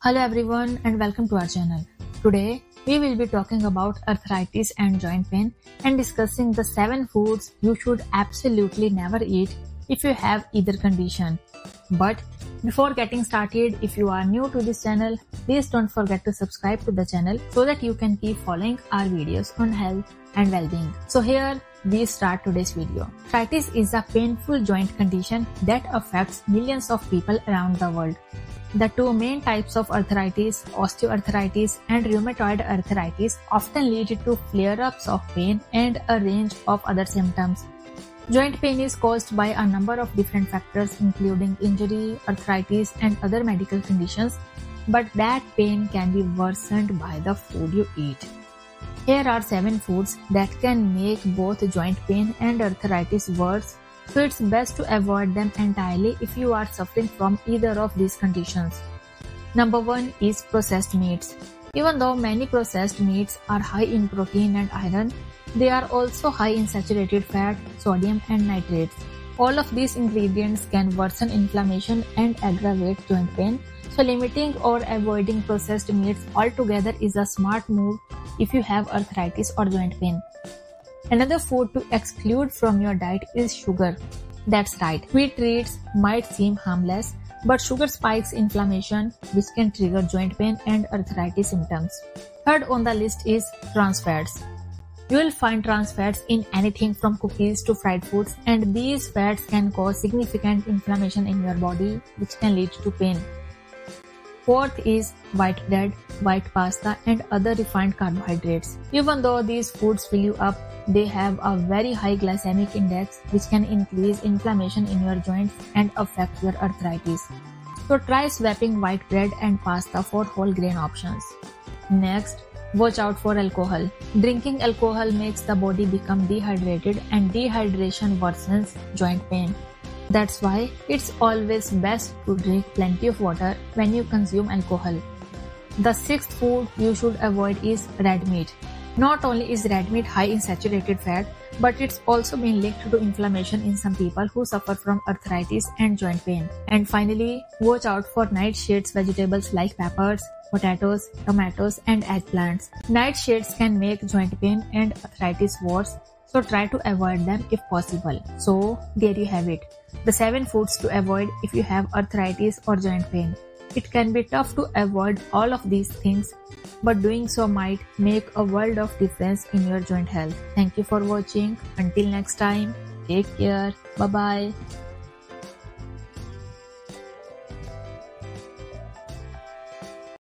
Hello everyone and welcome to our channel. Today we will be talking about arthritis and joint pain and discussing the 7 foods you should absolutely never eat if you have either condition. But before getting started, if you are new to this channel, please don't forget to subscribe to the channel so that you can keep following our videos on health and well-being. So here we start today's video. Arthritis is a painful joint condition that affects millions of people around the world. The two main types of arthritis, osteoarthritis and rheumatoid arthritis, often lead to flare-ups of pain and a range of other symptoms. Joint pain is caused by a number of different factors including injury, arthritis and other medical conditions, but that pain can be worsened by the food you eat. Here are 7 foods that can make both joint pain and arthritis worse, so it's best to avoid them entirely if you are suffering from either of these conditions. Number 1 is processed meats. Even though many processed meats are high in protein and iron, they are also high in saturated fat, sodium and nitrates. All of these ingredients can worsen inflammation and aggravate joint pain, so limiting or avoiding processed meats altogether is a smart move if you have arthritis or joint pain. Another food to exclude from your diet is sugar. That's right, wheat treats might seem harmless, but sugar spikes inflammation, which can trigger joint pain and arthritis symptoms. Third on the list is trans fats. You will find trans fats in anything from cookies to fried foods, and these fats can cause significant inflammation in your body, which can lead to pain. Fourth is white bread, white pasta and other refined carbohydrates. Even though these foods fill you up, they have a very high glycemic index which can increase inflammation in your joints and affect your arthritis. So try swapping white bread and pasta for whole grain options. Next, watch out for alcohol. Drinking alcohol makes the body become dehydrated and dehydration worsens joint pain. That's why it's always best to drink plenty of water when you consume alcohol. The 6th food you should avoid is red meat. Not only is red meat high in saturated fat, but it's also been linked to inflammation in some people who suffer from arthritis and joint pain. And finally, watch out for nightshades vegetables like peppers, potatoes, tomatoes and eggplants. Nightshades can make joint pain and arthritis worse, so try to avoid them if possible. So there you have it, the 7 foods to avoid if you have arthritis or joint pain. It can be tough to avoid all of these things, but doing so might make a world of difference in your joint health. Thank you for watching. Until next time, take care. Bye bye.